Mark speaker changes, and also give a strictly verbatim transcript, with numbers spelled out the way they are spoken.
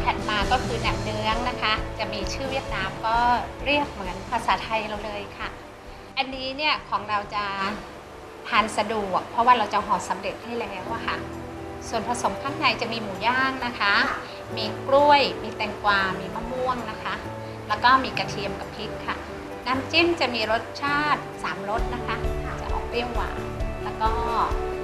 Speaker 1: ถัดมาก็คือแหนมเนื้อนะคะจะมีชื่อเวียดนามก็เรียกเหมือนภาษาไทยเราเลยค่ะอันนี้เนี่ยของเราจะทานสะดวกเพราะว่าเราจะห่อสำเร็จให้แล้วอะค่ะส่วนผสมข้างในจะมีหมูย่างนะคะมีกล้วยมีแตงกวามีมะม่วงนะคะแล้วก็มีกระเทียมกับพริกค่ะน้ำจิ้มจะมีรสชาติสามรสนะคะจะออกเปรี้ยวหวานแล้วก็